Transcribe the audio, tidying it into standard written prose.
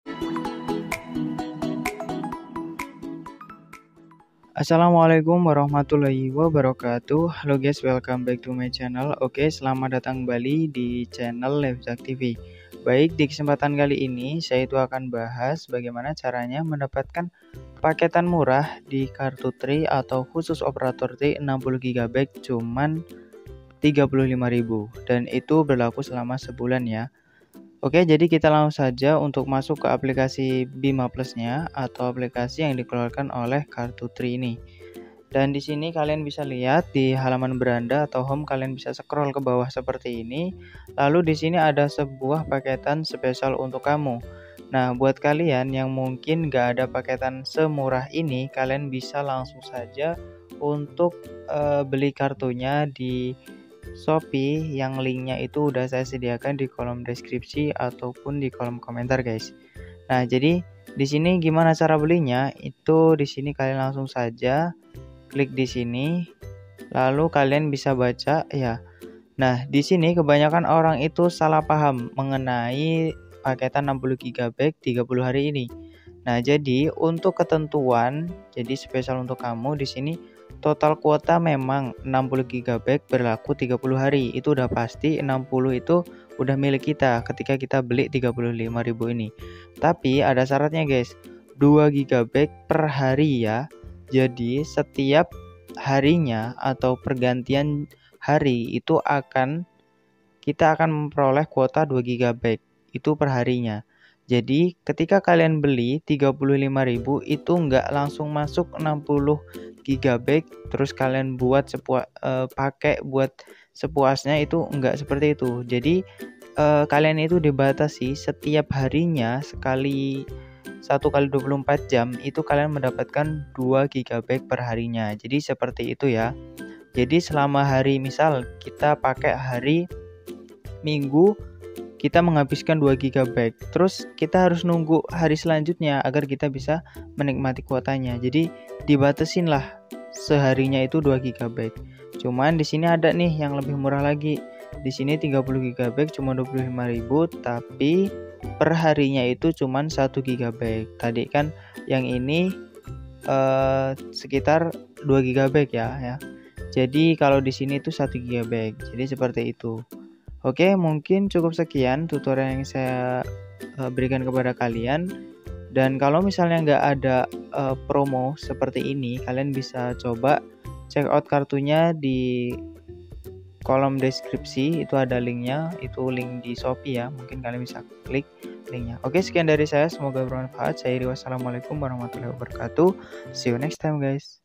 Assalamualaikum warahmatullahi wabarakatuh. Halo guys, welcome back to my channel. Oke, selamat datang kembali di channel Levzak TV. Baik, di kesempatan kali ini saya itu akan bahas bagaimana caranya mendapatkan paketan murah di kartu Tri atau khusus operator Tri 60 GB cuman 35.000 dan itu berlaku selama sebulan ya. Oke, jadi kita langsung saja untuk masuk ke aplikasi Bima Plus-nya atau aplikasi yang dikeluarkan oleh kartu Tri ini. Dan di sini kalian bisa lihat di halaman beranda atau home, kalian bisa scroll ke bawah seperti ini. Lalu di sini ada sebuah paketan spesial untuk kamu. Nah, buat kalian yang mungkin gak ada paketan semurah ini, kalian bisa langsung saja untuk beli kartunya di Shopee yang linknya itu udah saya sediakan di kolom deskripsi ataupun di kolom komentar guys. Nah, jadi di sini gimana cara belinya? Itu di sini kalian langsung saja klik di sini, lalu kalian bisa baca ya. Nah, di sini kebanyakan orang itu salah paham mengenai paketan 60 GB 30 hari ini. Nah, jadi untuk ketentuan, jadi spesial untuk kamu di sini total kuota memang 60 GB berlaku 30 hari. Itu udah pasti 60 itu udah milik kita ketika kita beli 35.000 ini. Tapi ada syaratnya guys. 2 GB per hari ya. Jadi setiap harinya atau pergantian hari itu kita akan memperoleh kuota 2 GB itu per harinya. Jadi ketika kalian beli 35.000 itu nggak langsung masuk 60 GB terus kalian buat pakai buat sepuasnya, itu nggak seperti itu. Jadi kalian itu dibatasi setiap harinya sekali 1 kali 24 jam itu kalian mendapatkan 2 GB per harinya. Jadi seperti itu ya. Jadi selama hari, misal kita pakai hari Minggu, kita menghabiskan 2 GB. Terus kita harus nunggu hari selanjutnya agar kita bisa menikmati kuotanya. Jadi dibatasin lah seharinya itu 2 GB. Cuman di sini ada nih yang lebih murah lagi. Di sini 30 GB cuma 25.000, tapi per harinya itu cuma 1 GB. Tadi kan yang ini sekitar 2 GB ya. Jadi kalau di sini itu 1 GB. Jadi seperti itu. Oke, mungkin cukup sekian tutorial yang saya berikan kepada kalian. Dan kalau misalnya nggak ada promo seperti ini, kalian bisa coba check out kartunya di kolom deskripsi. Itu ada linknya, itu link di Shopee ya. Mungkin kalian bisa klik linknya. Oke, sekian dari saya. Semoga bermanfaat. Saya Iri, wassalamualaikum warahmatullahi wabarakatuh. See you next time guys.